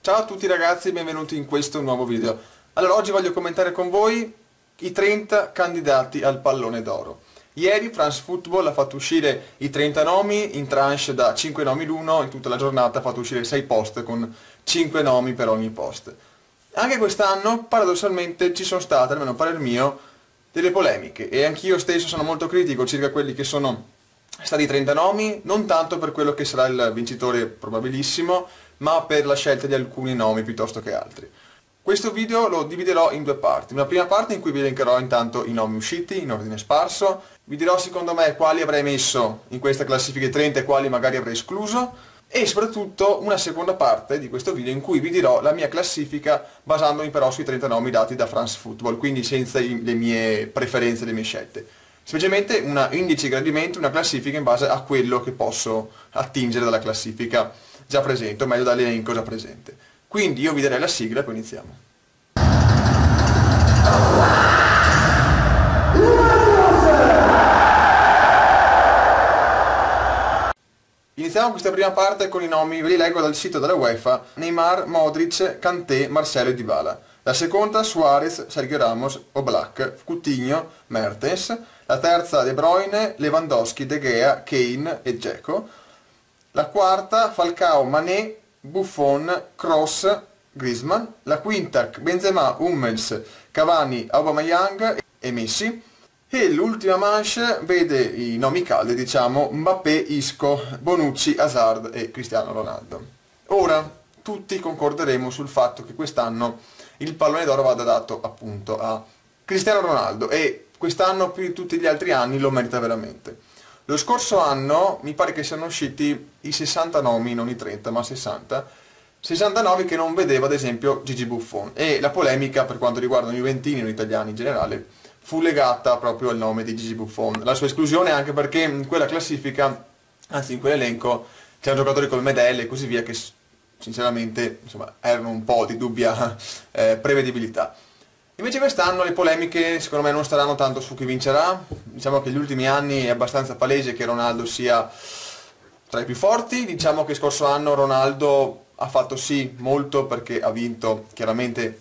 Ciao a tutti ragazzi, benvenuti in questo nuovo video. Allora, oggi voglio commentare con voi i 30 candidati al pallone d'oro. Ieri France Football ha fatto uscire i 30 nomi in tranche da 5 nomi l'uno, in tutta la giornata ha fatto uscire 6 post con 5 nomi per ogni post. Anche quest'anno, paradossalmente, ci sono state, almeno a parer mio, delle polemiche e anch'io stesso sono molto critico circa quelli che sono stati 30 nomi, non tanto per quello che sarà il vincitore probabilissimo, ma per la scelta di alcuni nomi piuttosto che altri. Questo video lo dividerò in due parti. Una prima parte in cui vi elencherò intanto i nomi usciti in ordine sparso, vi dirò secondo me quali avrei messo in questa classifica 30 e quali magari avrei escluso, e soprattutto una seconda parte di questo video in cui vi dirò la mia classifica basandomi però sui 30 nomi dati da France Football, quindi senza le mie preferenze, le mie scelte. Semplicemente un indice di gradimento, una classifica in base a quello che posso attingere dalla classifica già presente, o meglio dall'elenco già presente. Quindi io vi darei la sigla e poi iniziamo. Iniziamo questa prima parte con i nomi, ve li leggo dal sito della UEFA: Neymar, Modric, Kanté, Marcelo e Dybala. La seconda Suarez, Sergio Ramos, Oblak, Coutinho, Mertens. La terza De Bruyne, Lewandowski, De Gea, Kane e Dzeko. La quarta Falcao, Mané, Buffon, Kroos, Griezmann. La quinta Benzema, Hummels, Cavani, Aubameyang e Messi. E l'ultima manche vede i nomi caldi, diciamo, Mbappé, Isco, Bonucci, Hazard e Cristiano Ronaldo. Ora tutti concorderemo sul fatto che quest'anno il pallone d'oro vada dato appunto a Cristiano Ronaldo e quest'anno più di tutti gli altri anni lo merita veramente. Lo scorso anno mi pare che siano usciti i 60 nomi, non i 30 ma 60, 69 che non vedeva ad esempio Gigi Buffon, e la polemica per quanto riguarda i juventini o gli italiani in generale fu legata proprio al nome di Gigi Buffon, la sua esclusione anche perché in quella classifica, anzi in quell'elenco, c'erano giocatori come Medel e così via che sinceramente insomma, erano un po' di dubbia prevedibilità. Invece quest'anno le polemiche secondo me non staranno tanto su chi vincerà, diciamo che negli ultimi anni è abbastanza palese che Ronaldo sia tra i più forti, diciamo che scorso anno Ronaldo ha fatto sì molto perché ha vinto chiaramente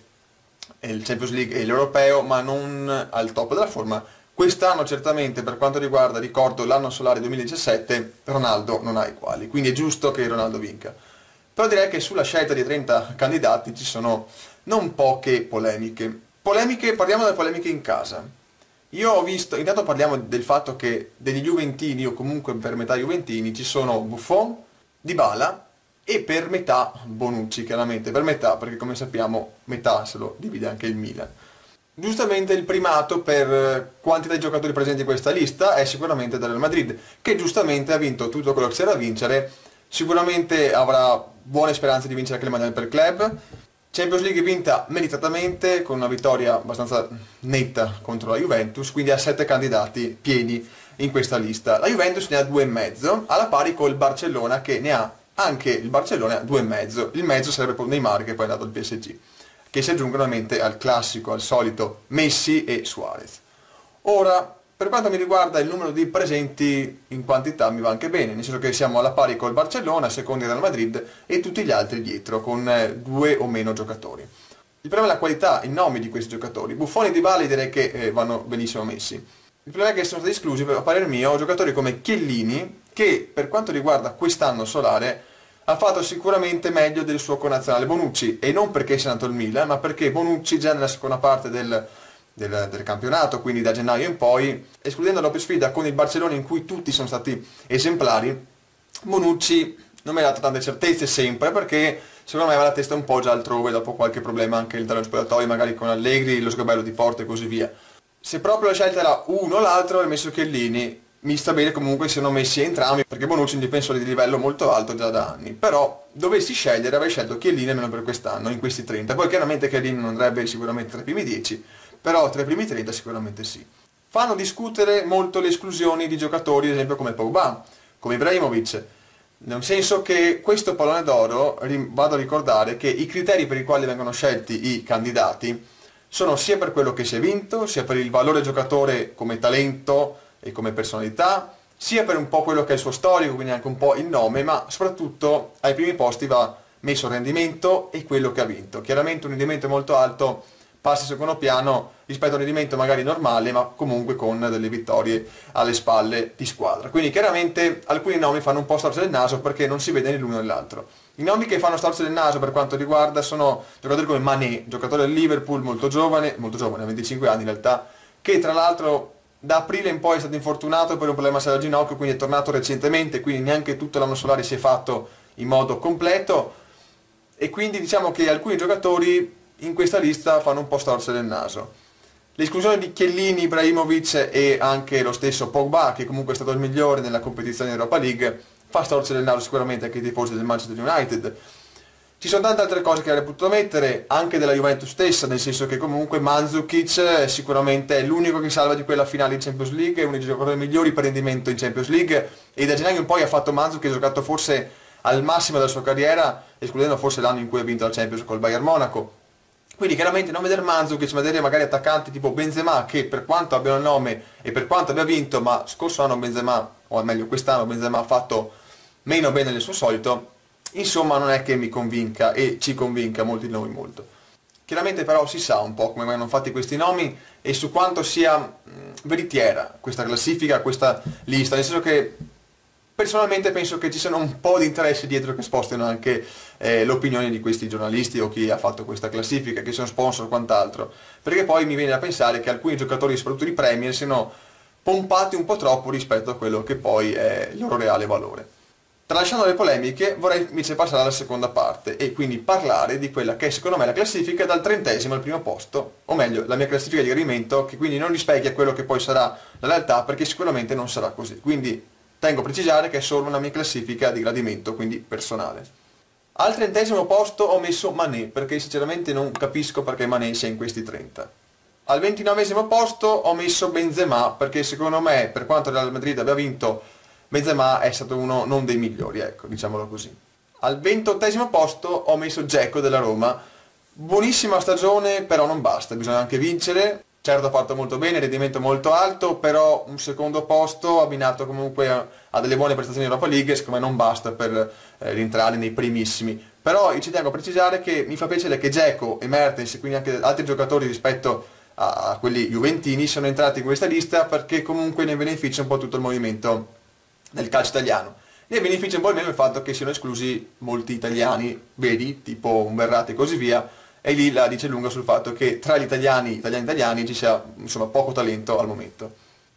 il Champions League e l'Europeo, ma non al top della forma. Quest'anno certamente per quanto riguarda, ricordo, l'anno solare 2017, Ronaldo non ha eguali, quindi è giusto che Ronaldo vinca. Però direi che sulla scelta di 30 candidati ci sono non poche polemiche. Parliamo delle polemiche in casa. Io ho visto, intanto parliamo del fatto che degli juventini o comunque per metà juventini ci sono Buffon, Dybala e per metà Bonucci, chiaramente per metà perché come sappiamo metà se lo divide anche il Milan. Giustamente il primato per quantità di giocatori presenti in questa lista è sicuramente del Real Madrid, che giustamente ha vinto tutto quello che c'era da vincere, sicuramente avrà buone speranze di vincere anche il Mondiale per club. Champions League vinta meritatamente con una vittoria abbastanza netta contro la Juventus, quindi ha 7 candidati pieni in questa lista. La Juventus ne ha 2,5, alla pari col Barcellona che ne ha anche il Barcellona 2,5. Il mezzo sarebbe poi Neymar che poi è andato al PSG, che si aggiungono ovviamente al classico, al solito Messi e Suarez. Ora, per quanto mi riguarda il numero di presenti in quantità mi va anche bene, nel senso che siamo alla pari col Barcellona, secondi dal Madrid e tutti gli altri dietro con 2 o meno giocatori. Il problema è la qualità, i nomi di questi giocatori. Buffon e Dybala direi che vanno benissimo messi. Il problema è che sono stati esclusi, a parer mio, giocatori come Chiellini, che per quanto riguarda quest'anno solare ha fatto sicuramente meglio del suo connazionale Bonucci, e non perché sia andato al Milan, ma perché Bonucci già nella seconda parte del campionato, quindi da gennaio in poi, escludendo la doppia sfida con il Barcellona in cui tutti sono stati esemplari, Bonucci non mi ha dato tante certezze sempre perché secondo me aveva la testa un po' già altrove dopo qualche problema anche all'interno dello spogliatoio, magari con Allegri, lo sgabello di Porto e così via. Se proprio la scelta era uno o l'altro avrei messo Chiellini. Mi sta bene comunque siano messi entrambi perché Bonucci è un difensore di livello molto alto già da anni, però dovessi scegliere avrei scelto Chiellini almeno per quest'anno in questi 30, poi chiaramente Chiellini non andrebbe sicuramente tra i primi 10, però tra i primi 30 sicuramente sì. Fanno discutere molto le esclusioni di giocatori, ad esempio come Pogba, come Ibrahimovic, nel senso che questo pallone d'oro, vado a ricordare che i criteri per i quali vengono scelti i candidati sono sia per quello che si è vinto, sia per il valore giocatore come talento e come personalità, sia per un po' quello che è il suo storico, quindi anche un po' il nome, ma soprattutto ai primi posti va messo il rendimento e quello che ha vinto. Chiaramente un rendimento molto alto passa in secondo piano rispetto a un rendimento magari normale, ma comunque con delle vittorie alle spalle di squadra. Quindi chiaramente alcuni nomi fanno un po' storcere il naso perché non si vede né l'uno né l'altro. I nomi che fanno storcere il naso per quanto riguarda sono giocatori come Mané, giocatore del Liverpool molto giovane, ha 25 anni in realtà, che tra l'altro da aprile in poi è stato infortunato per un problema al ginocchio, quindi è tornato recentemente, quindi neanche tutto l'anno solare si è fatto in modo completo, e quindi diciamo che alcuni giocatori in questa lista fanno un po' storcere il naso. L'esclusione di Chiellini, Ibrahimovic e anche lo stesso Pogba, che comunque è stato il migliore nella competizione Europa League, fa storcere il naso sicuramente anche ai tifosi del Manchester United. Ci sono tante altre cose che avrei potuto mettere, anche della Juventus stessa, nel senso che comunque Mandzukic sicuramente è l'unico che salva di quella finale in Champions League, è uno dei giocatori migliori per rendimento in Champions League, e da gennaio in poi ha fatto Mandzukic, ha giocato forse al massimo della sua carriera, escludendo forse l'anno in cui ha vinto la Champions col Bayern Monaco. Quindi chiaramente non vedere Mandzukic, ma vedere magari attaccanti tipo Benzema, che per quanto abbiano il nome e per quanto abbia vinto, ma scorso anno Benzema, o meglio quest'anno Benzema ha fatto meno bene del suo solito, insomma non è che mi convinca e ci convinca molti di noi molto. Chiaramente però si sa un po' come vengono fatti questi nomi e su quanto sia veritiera questa classifica, questa lista, nel senso che personalmente penso che ci siano un po' di interessi dietro che spostino anche l'opinione di questi giornalisti o chi ha fatto questa classifica, che sono sponsor o quant'altro, perché poi mi viene da pensare che alcuni giocatori, soprattutto di Premier, siano pompati un po' troppo rispetto a quello che poi è il loro reale valore. Tralasciando le polemiche, vorrei invece passare alla seconda parte e quindi parlare di quella che è secondo me la classifica dal 30° al primo posto, o meglio la mia classifica di gradimento, che quindi non rispecchia quello che poi sarà la realtà, perché sicuramente non sarà così. Quindi tengo a precisare che è solo una mia classifica di gradimento, quindi personale. Al 30° posto ho messo Mané, perché sinceramente non capisco perché Mané sia in questi 30. Al 29° posto ho messo Benzema, perché secondo me, per quanto il Real Madrid abbia vinto, Benzema è stato uno non dei migliori, ecco, diciamolo così. Al 28° posto ho messo Dzeko della Roma. Buonissima stagione, però non basta, bisogna anche vincere. Certo ha fatto molto bene, rendimento molto alto, però un secondo posto abbinato comunque a delle buone prestazioni in Europa League, secondo me non basta per rientrare nei primissimi. Però ci tengo a precisare che mi fa piacere che Dzeko e Mertens, e quindi anche altri giocatori rispetto a quelli juventini, sono entrati in questa lista, perché comunque ne beneficia un po' tutto il movimento del calcio italiano. Ne beneficia un po' almeno il fatto che siano esclusi molti italiani, vedi, tipo Umberratti e così via, e lì la dice lunga sul fatto che tra gli italiani ci sia insomma poco talento al momento.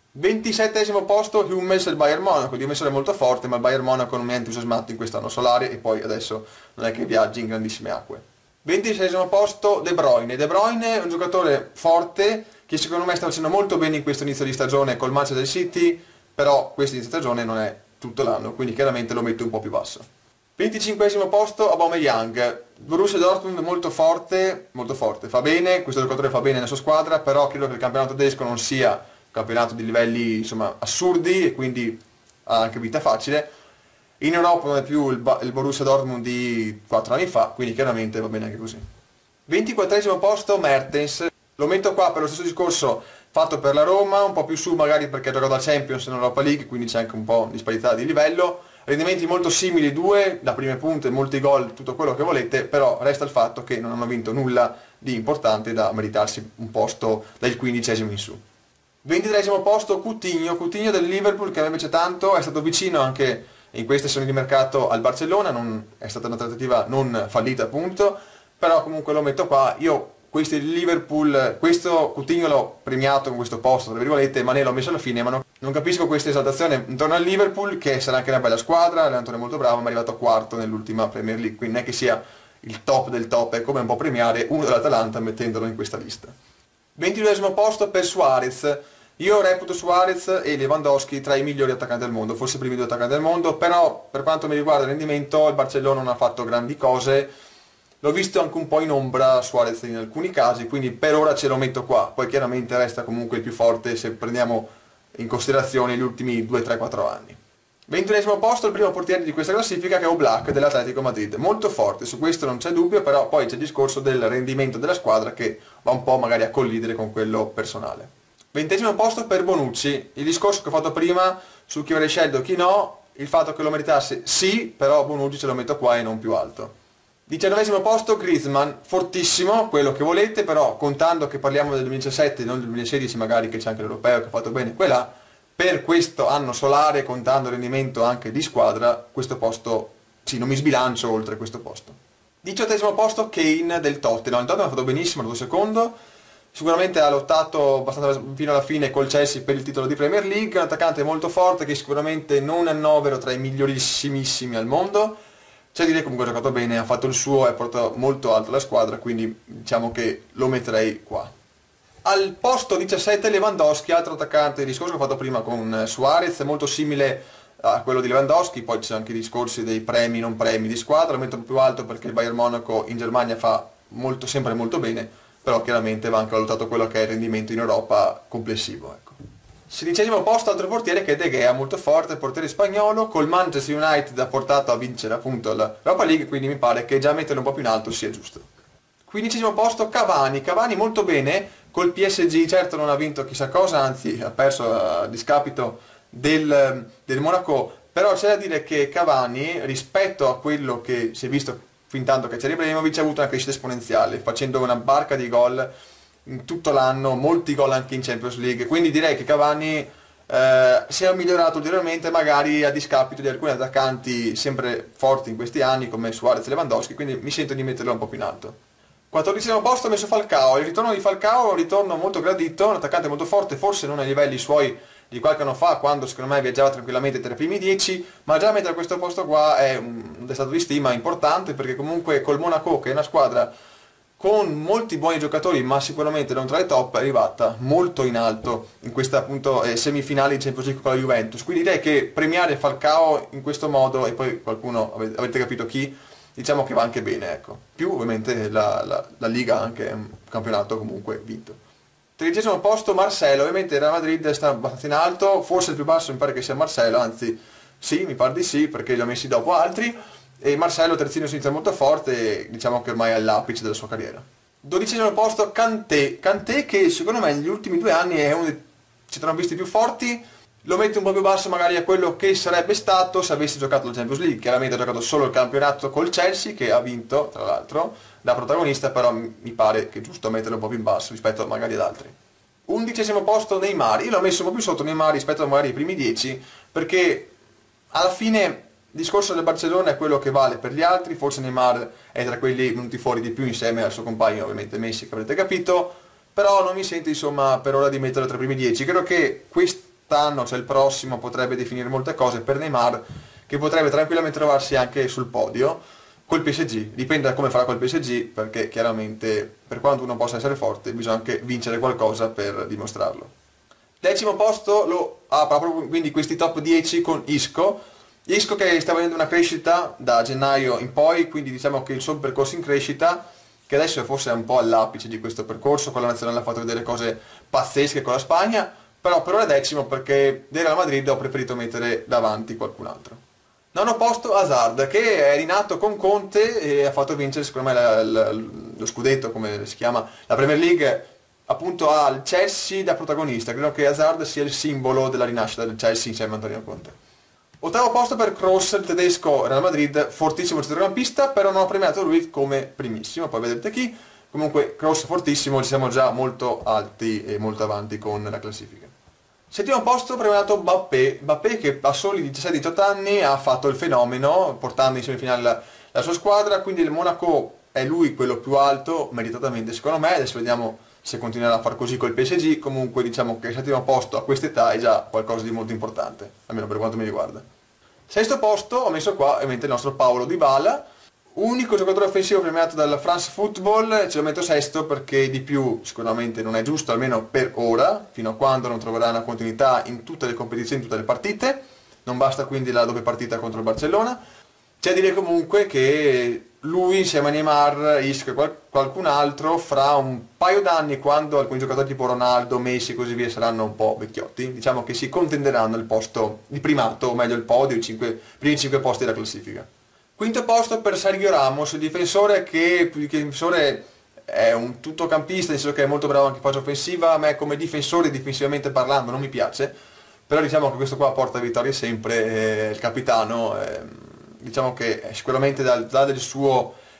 27° posto Hummels del Bayern Monaco, il difensore è molto forte, ma il Bayern Monaco non mi ha entusiasmato in quest'anno solare e poi adesso non è che viaggi in grandissime acque. 26° posto De Bruyne è un giocatore forte che secondo me sta facendo molto bene in questo inizio di stagione col Manchester City, però questo inizio di stagione non è tutto l'anno, quindi chiaramente lo metto un po' più basso. 25° posto Aubameyang, Borussia Dortmund molto forte, fa bene, questo giocatore fa bene nella sua squadra, però credo che il campionato tedesco non sia un campionato di livelli insomma assurdi e quindi ha anche vita facile. In Europa non è più il Borussia Dortmund di 4 anni fa, quindi chiaramente va bene anche così. 24° posto Mertens, lo metto qua per lo stesso discorso fatto per la Roma, un po' più su magari perché ha giocato al Champions in Europa League, quindi c'è anche un po' di disparità di livello. Rendimenti molto simili due, da prime punte, molti gol, tutto quello che volete, però resta il fatto che non hanno vinto nulla di importante da meritarsi un posto dal 15° in su. 23° posto Coutinho del Liverpool, che a me piace tanto, è stato vicino anche in queste sessioni di mercato al Barcellona, è stata una trattativa non fallita appunto, però comunque lo metto qua. Io questo Coutinho l'ho premiato con questo posto, tra virgolette, Mané l'ho messo alla fine, ma non capisco questa esaltazione intorno al Liverpool, che sarà anche una bella squadra, l'allenatore è molto bravo, ma è arrivato quarto nell'ultima Premier League, quindi non è che sia il top del top, è come un po' premiare uno dell'Atalanta mettendolo in questa lista. 22° posto per Suarez. Io reputo Suarez e Lewandowski tra i migliori attaccanti del mondo, forse i primi due attaccanti del mondo, però per quanto mi riguarda il rendimento il Barcellona non ha fatto grandi cose. L'ho visto anche un po' in ombra Suarez in alcuni casi, quindi per ora ce lo metto qua. Poi chiaramente resta comunque il più forte se prendiamo in considerazione gli ultimi 2, 3, 4 anni. 21° posto il primo portiere di questa classifica, che è Oblak dell'Atletico Madrid. Molto forte, su questo non c'è dubbio, però poi c'è il discorso del rendimento della squadra che va un po' magari a collidere con quello personale. 20° posto per Bonucci. Il discorso che ho fatto prima su chi avrei scelto e chi no, il fatto che lo meritasse sì, però Bonucci ce lo metto qua e non più alto. 19° posto Griezmann, fortissimo, quello che volete, però contando che parliamo del 2017 non del 2016 magari, che c'è anche l'Europeo che ha fatto bene quella, per questo anno solare, contando il rendimento anche di squadra, questo posto, sì, non mi sbilancio oltre questo posto. 18° posto Kane del Tottenham, il Tottenham ha fatto benissimo, il secondo, sicuramente ha lottato abbastanza fino alla fine col Chelsea per il titolo di Premier League, un attaccante molto forte che sicuramente non annovero tra i migliorissimissimi al mondo. C'è da dire comunque ha giocato bene, ha fatto il suo e ha portato molto alto la squadra, quindi diciamo che lo metterei qua. Al posto 17 Lewandowski, altro attaccante, il discorso che ho fatto prima con Suarez, molto simile a quello di Lewandowski, poi ci sono anche i discorsi dei premi non premi di squadra, lo metto più alto perché il Bayern Monaco in Germania fa sempre molto bene, però chiaramente va anche valutato quello che è il rendimento in Europa complessivo. Ecco. 16° posto, altro portiere che è De Gea, molto forte, portiere spagnolo, col Manchester United ha portato a vincere appunto l'Europa League, quindi mi pare che già metterlo un po' più in alto sia giusto. 15° posto Cavani, Cavani molto bene, col PSG certo non ha vinto chissà cosa, anzi ha perso a discapito del Monaco, però c'è da dire che Cavani rispetto a quello che si è visto fin tanto che c'era Ibrahimovic ha avuto una crescita esponenziale, facendo una barca di gol in tutto l'anno, molti gol anche in Champions League, quindi direi che Cavani si è migliorato ulteriormente, magari a discapito di alcuni attaccanti sempre forti in questi anni come Suarez e Lewandowski, quindi mi sento di metterlo un po' più in alto. 14° posto ho messo Falcao, il ritorno di Falcao è un ritorno molto gradito, un attaccante molto forte, forse non ai livelli suoi di qualche anno fa, quando secondo me viaggiava tranquillamente tra i primi 10, ma già mettere a questo posto qua è un destato di stima importante, perché comunque col Monaco, che è una squadra con molti buoni giocatori, ma sicuramente non tra le top, è arrivata molto in alto in questa appunto semifinale di Champions League con la Juventus. Quindi direi che premiare Falcao in questo modo, e poi qualcuno, avete capito chi, diciamo che va anche bene, ecco. Più ovviamente la Liga anche è un campionato comunque vinto. 13° posto Marcelo, ovviamente il Real Madrid sta abbastanza in alto, forse il più basso mi pare che sia Marcelo, anzi sì, mi pare di sì, perché li ho messi dopo altri. E Marcelo terzino sinistro molto forte, diciamo che ormai è all'apice della sua carriera. 12° posto Kanté, Kanté che secondo me negli ultimi 2 anni è uno dei centrocampisti più forti, lo mette un po' più basso magari a quello che sarebbe stato se avesse giocato la Champions League, chiaramente ha giocato solo il campionato col Chelsea che ha vinto tra l'altro da protagonista, però mi pare che è giusto metterlo un po' più in basso rispetto magari ad altri. 11° posto Neymar, io l'ho messo un po' più sotto Neymar rispetto a magari ai primi 10 perché alla fine il discorso del Barcellona è quello che vale per gli altri, forse Neymar è tra quelli venuti fuori di più insieme al suo compagno, ovviamente Messi, che avrete capito, però non mi sento insomma per ora di metterlo tra i primi 10. Credo che quest'anno, cioè il prossimo, potrebbe definire molte cose per Neymar, che potrebbe tranquillamente trovarsi anche sul podio col PSG, dipende da come farà col PSG, perché chiaramente per quanto uno possa essere forte bisogna anche vincere qualcosa per dimostrarlo. 10° posto lo ha proprio quindi questi top 10 con Isco che sta avendo una crescita da gennaio in poi, quindi diciamo che il suo percorso in crescita, che adesso forse è un po' all'apice di questo percorso, con la nazionale ha fatto vedere cose pazzesche con la Spagna, però per ora è 10° perché del Real Madrid ho preferito mettere davanti qualcun altro. 9° posto Hazard, che è rinato con Conte e ha fatto vincere secondo me lo scudetto, come si chiama, la Premier League, appunto al Chelsea da protagonista. Credo che Hazard sia il simbolo della rinascita del Chelsea insieme a Antonio Conte. 8° posto per Kroos, il tedesco Real Madrid, fortissimo centrocampista, però non ho premiato lui come primissimo, poi vedrete chi. Comunque Kroos fortissimo, ci siamo già molto alti e molto avanti con la classifica. 7° posto premiato Mbappé che a soli 17-18 anni ha fatto il fenomeno, portando in semifinale la sua squadra, quindi il Monaco è lui quello più alto, meritatamente secondo me, adesso vediamo se continuerà a far così col PSG, comunque diciamo che il 7° posto a quest'età è già qualcosa di molto importante, almeno per quanto mi riguarda. 6° posto ho messo qua ovviamente il nostro Paulo Dybala, unico giocatore offensivo premiato dal France Football, ce lo metto 6° perché di più sicuramente non è giusto, almeno per ora, fino a quando non troverà una continuità in tutte le competizioni, in tutte le partite, non basta quindi la doppia partita contro il Barcellona. C'è da dire comunque che lui insieme a Neymar, Isco e qualcun altro fra un paio d'anni, quando alcuni giocatori tipo Ronaldo, Messi e così via saranno un po' vecchiotti, diciamo che si contenderanno il posto di primato, o meglio il podio, i primi 5 posti della classifica. 5° posto per Sergio Ramos, il difensore che più che difensore è un tuttocampista, nel senso che è molto bravo anche in fase offensiva. A me come difensore, difensivamente parlando, non mi piace, però diciamo che questo qua porta vittorie sempre, il capitano, diciamo che sicuramente dà del suo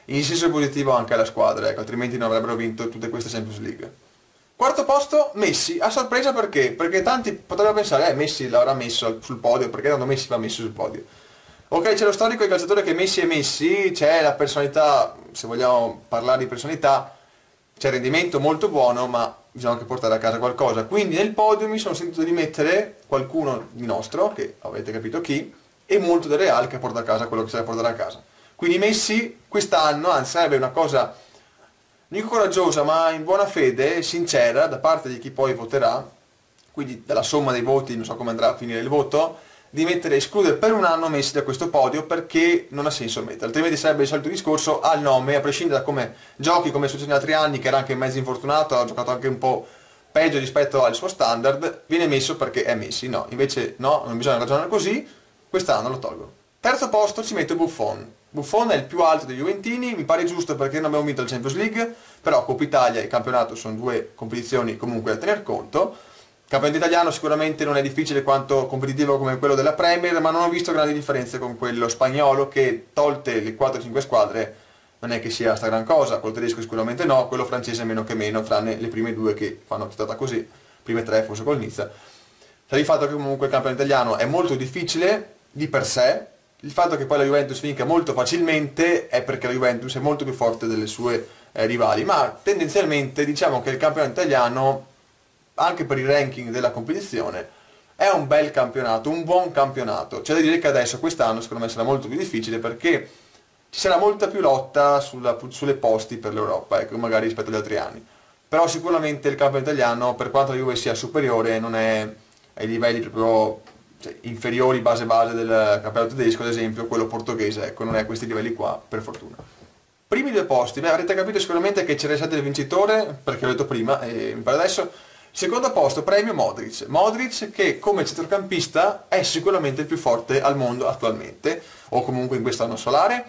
in senso positivo anche alla squadra, ecco, altrimenti non avrebbero vinto tutte queste Champions League. Quarto posto, Messi, a sorpresa perché? Perché tanti potrebbero pensare, Messi l'avrà messo sul podio, perché tanto Messi va messo sul podio. Ok, c'è lo storico del calciatore che Messi è Messi, c'è la personalità, se vogliamo parlare di personalità, c'è il rendimento molto buono, ma bisogna anche portare a casa qualcosa. Quindi nel podio mi sono sentito di mettere qualcuno di nostro, che avete capito chi, e molto del Real che porta a casa quello che si deve portare a casa. Quindi Messi quest'anno, anzi sarebbe una cosa, non dico coraggiosa, ma in buona fede, sincera, da parte di chi poi voterà, quindi dalla somma dei voti, non so come andrà a finire il voto, di escludere per un anno Messi da questo podio perché non ha senso mettere, altrimenti sarebbe il solito discorso al nome, a prescindere da come giochi, come è successo negli altri anni, che era anche mezzo infortunato, ha giocato anche un po' peggio rispetto al suo standard, viene messo perché è Messi. No, invece no, non bisogna ragionare così, quest'anno lo tolgo. Terzo posto ci metto Buffon. Buffon è il più alto dei Juventini, mi pare giusto perché non abbiamo vinto la Champions League, però Coppa Italia e campionato sono due competizioni comunque da tener conto. Il campionato italiano sicuramente non è difficile quanto competitivo come quello della Premier, ma non ho visto grandi differenze con quello spagnolo che, tolte le 4-5 squadre, non è che sia sta gran cosa. Quello tedesco sicuramente no, quello francese meno che meno, tranne le prime due che fanno tutta così, prime tre forse col Nizza. Sta di fatto che comunque il campionato italiano è molto difficile di per sé, il fatto che poi la Juventus vinca molto facilmente è perché la Juventus è molto più forte delle sue rivali, ma tendenzialmente diciamo che il campionato italiano, anche per il ranking della competizione, è un bel campionato, un buon campionato. C'è da dire che adesso, quest'anno, secondo me sarà molto più difficile perché ci sarà molta più lotta sulle posti per l'Europa, ecco, magari rispetto agli altri anni. Però sicuramente il campionato italiano, per quanto la Juve sia superiore, non è ai livelli proprio, cioè, inferiori base del campionato tedesco, ad esempio, quello portoghese, ecco, non è a questi livelli qua, per fortuna. Primi due posti, avrete capito sicuramente che c'era stato il vincitore, perché l'ho detto prima, e mi pare adesso. Secondo posto, premio Modric. Modric che come centrocampista è sicuramente il più forte al mondo attualmente, o comunque in quest'anno solare.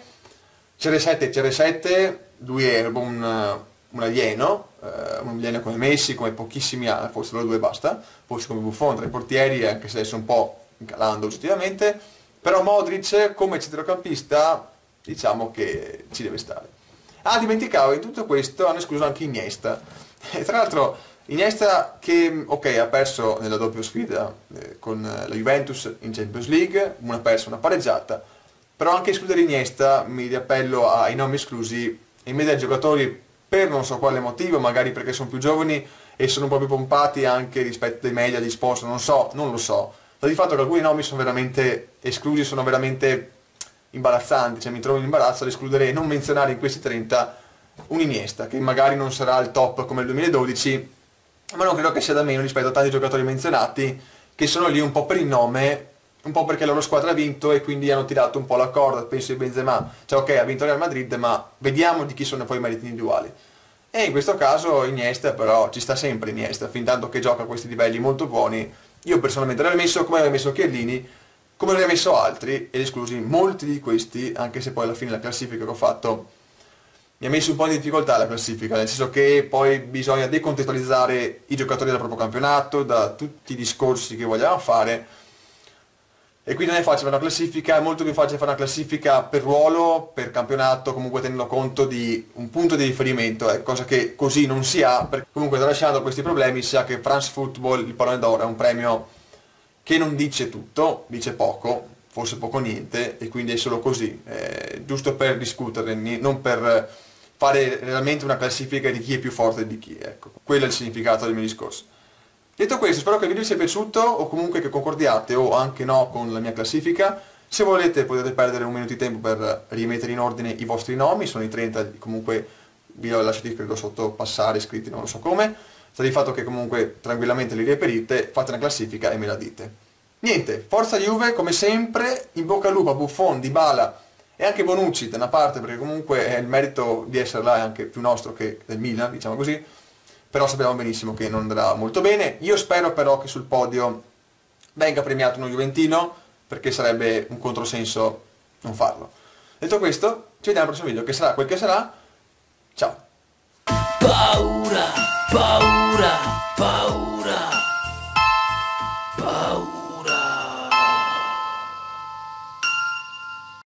CR7, lui è un alieno come Messi, come pochissimi altri, forse loro due basta, forse come Buffon tra i portieri, anche se adesso un po' calando oggettivamente, però Modric come centrocampista diciamo che ci deve stare. Ah, dimenticavo, in tutto questo hanno escluso anche Iniesta, e tra l'altro Iniesta che, ok, ha perso nella doppia sfida con la Juventus in Champions League, una persa, una pareggiata, però anche escludere Iniesta mi riappello ai nomi esclusi in media ai giocatori per non so quale motivo, magari perché sono più giovani e sono un po' più pompati anche rispetto ai media di sponsor, non lo so. Sta di fatto che alcuni nomi sono veramente esclusi, sono veramente imbarazzanti, cioè mi trovo in imbarazzo ad escludere e non menzionare in questi 30 un Iniesta, che magari non sarà il top come il 2012, ma non credo che sia da meno rispetto a tanti giocatori menzionati che sono lì un po' per il nome, un po' perché la loro squadra ha vinto e quindi hanno tirato un po' la corda. Penso di Benzema, cioè ok, ha vinto Real Madrid, ma vediamo di chi sono poi i meriti individuali. E in questo caso Iniesta, però ci sta sempre Iniesta, fin tanto che gioca a questi livelli molto buoni. Io personalmente l'avrei messo come l'avrei messo Chiellini, come l'avrei messo altri, ed esclusi molti di questi, anche se poi alla fine la classifica che ho fatto mi ha messo un po' in difficoltà la classifica, nel senso che poi bisogna decontestualizzare i giocatori del proprio campionato, da tutti i discorsi che vogliamo fare, e quindi non è facile fare una classifica, è molto più facile fare una classifica per ruolo, per campionato, comunque tenendo conto di un punto di riferimento, cosa che così non si ha, perché comunque tralasciando questi problemi si sa che France Football, il pallone d'oro, è un premio che non dice tutto, dice poco, forse poco niente, e quindi è solo così, giusto per discutere, non per fare realmente una classifica di chi è più forte di chi, ecco. Quello è il significato del mio discorso. Detto questo, spero che il video vi sia piaciuto, o comunque che concordiate o anche no con la mia classifica. Se volete potete perdere un minuto di tempo per rimettere in ordine i vostri nomi, sono i 30, comunque vi ho lasciati credo sotto passare, scritti, non lo so come. Sta di fatto che comunque tranquillamente li reperite, fate una classifica e me la dite. Niente, forza Juve come sempre, in bocca al lupo a Buffon, Dybala e anche Bonucci da una parte, perché comunque il merito di essere là è anche più nostro che del Milan, diciamo così, però sappiamo benissimo che non andrà molto bene. Io spero però che sul podio venga premiato uno juventino, perché sarebbe un controsenso non farlo. Detto questo, ci vediamo al prossimo video, che sarà quel che sarà. Ciao! Paura, paura, paura.